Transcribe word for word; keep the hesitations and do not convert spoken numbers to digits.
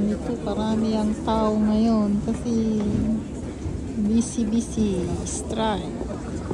nito. Karami ang tao ngayon kasi busy busy strike.